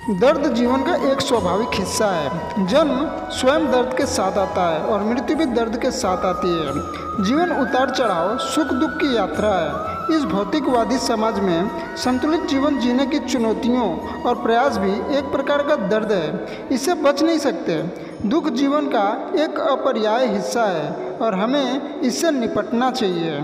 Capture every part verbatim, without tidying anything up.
दर्द जीवन का एक स्वाभाविक हिस्सा है। जन्म स्वयं दर्द के साथ आता है और मृत्यु भी दर्द के साथ आती है। जीवन उतार चढ़ाव, सुख दुख की यात्रा है। इस भौतिकवादी समाज में संतुलित जीवन जीने की चुनौतियों और प्रयास भी एक प्रकार का दर्द है। इससे बच नहीं सकते। दुख जीवन का एक अपरिहार्य हिस्सा है और हमें इससे निपटना चाहिए।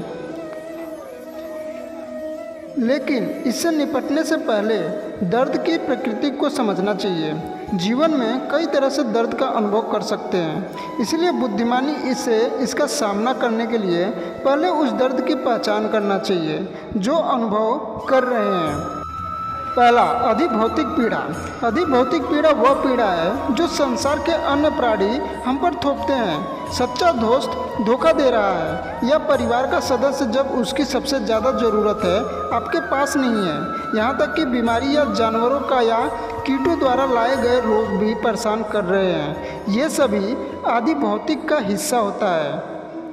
लेकिन इससे निपटने से पहले दर्द की प्रकृति को समझना चाहिए। जीवन में कई तरह से दर्द का अनुभव कर सकते हैं, इसलिए बुद्धिमानी इसे इसका सामना करने के लिए पहले उस दर्द की पहचान करना चाहिए जो अनुभव कर रहे हैं। पहला, अधिभौतिक पीड़ा। अधिभौतिक पीड़ा वह पीड़ा है जो संसार के अन्य प्राणी हम पर थोपते हैं। सच्चा दोस्त धोखा दे रहा है या परिवार का सदस्य जब उसकी सबसे ज़्यादा ज़रूरत है आपके पास नहीं है। यहाँ तक कि बीमारी या जानवरों का या कीटों द्वारा लाए गए रोग भी परेशान कर रहे हैं। ये सभी अधिभौतिक का हिस्सा होता है।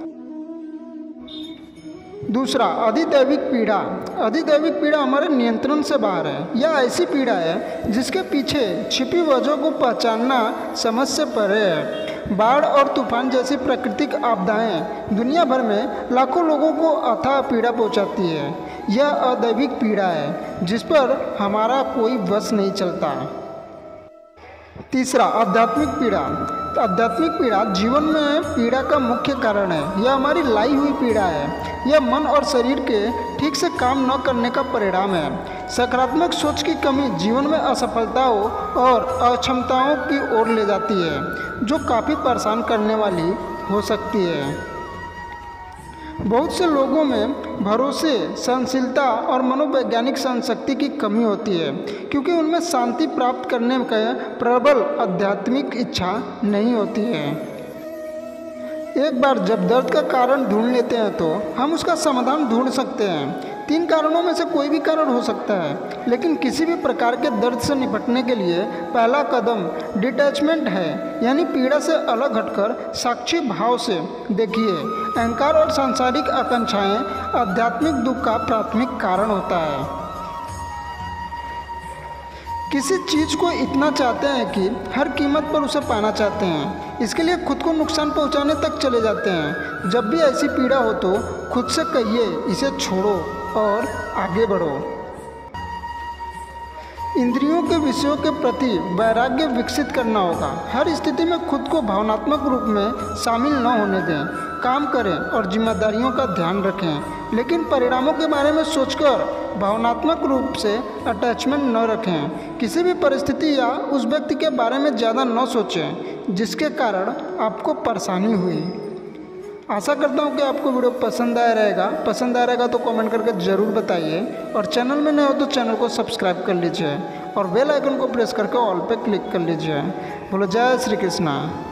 दूसरा, अधिदैविक पीड़ा। अधिदैविक पीड़ा हमारे नियंत्रण से बाहर है। यह ऐसी पीड़ा है जिसके पीछे छिपी वजह को पहचानना समझ से परे है। बाढ़ और तूफान जैसी प्राकृतिक आपदाएं दुनिया भर में लाखों लोगों को अथाह पीड़ा पहुंचाती है। यह अदैविक पीड़ा है जिस पर हमारा कोई वश नहीं चलता। तीसरा, आध्यात्मिक पीड़ा। आध्यात्मिक पीड़ा जीवन में पीड़ा का मुख्य कारण है। यह हमारी लाई हुई पीड़ा है। यह मन और शरीर के ठीक से काम न करने का परिणाम है। सकारात्मक सोच की कमी जीवन में असफलताओं और अक्षमताओं की ओर ले जाती है, जो काफ़ी परेशान करने वाली हो सकती है। बहुत से लोगों में भरोसे, सहनशीलता और मनोवैज्ञानिक सहनशक्ति की कमी होती है क्योंकि उनमें शांति प्राप्त करने का प्रबल आध्यात्मिक इच्छा नहीं होती है। एक बार जब दर्द का कारण ढूंढ लेते हैं तो हम उसका समाधान ढूंढ सकते हैं। तीन कारणों में से कोई भी कारण हो सकता है, लेकिन किसी भी प्रकार के दर्द से निपटने के लिए पहला कदम डिटैचमेंट है, यानी पीड़ा से अलग हटकर साक्षी भाव से देखिए। अहंकार और सांसारिक आकांक्षाएं आध्यात्मिक दुख का प्राथमिक कारण होता है। किसी चीज़ को इतना चाहते हैं कि हर कीमत पर उसे पाना चाहते हैं, इसके लिए खुद को नुकसान पहुंचाने तक चले जाते हैं। जब भी ऐसी पीड़ा हो तो खुद से कहिए, इसे छोड़ो और आगे बढ़ो। इंद्रियों के विषयों के प्रति वैराग्य विकसित करना होगा। हर स्थिति में खुद को भावनात्मक रूप में शामिल न होने दें। काम करें और जिम्मेदारियों का ध्यान रखें, लेकिन परिणामों के बारे में सोचकर भावनात्मक रूप से अटैचमेंट न रखें। किसी भी परिस्थिति या उस व्यक्ति के बारे में ज़्यादा न सोचें जिसके कारण आपको परेशानी हुई। आशा करता हूँ कि आपको वीडियो पसंद आया रहेगा। पसंद आया रहेगा तो कमेंट करके ज़रूर बताइए, और चैनल में नए हो तो चैनल को सब्सक्राइब कर लीजिए और बेल आइकन को प्रेस करके ऑल पे क्लिक कर लीजिए। बोलो जय श्री कृष्णा।